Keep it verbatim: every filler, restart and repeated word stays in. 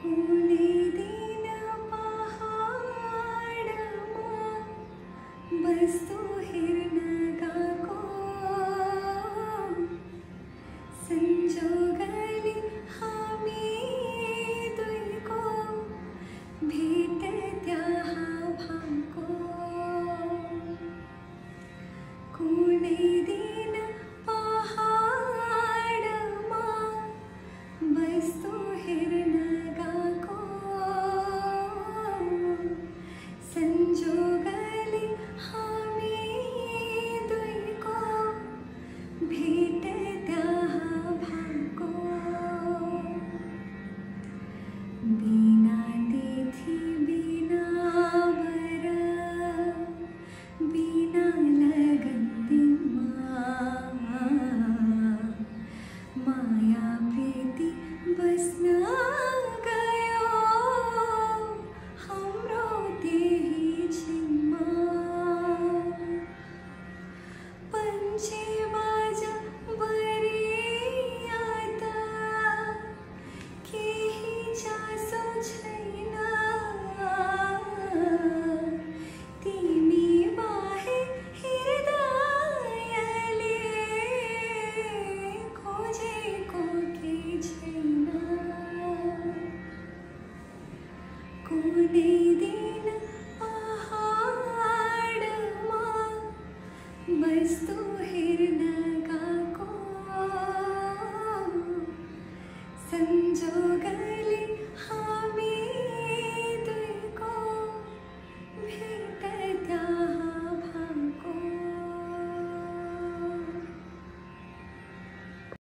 कुनै दिन पहाडमा बस्तो हेर्न गएको संजोगले हामी दुईको भेट त्यहाँ भएको कुनै दिन पहाडमा बस्तो हेर्न गएको संजोगले हामी दुईको भेट त्यहाँ भएको।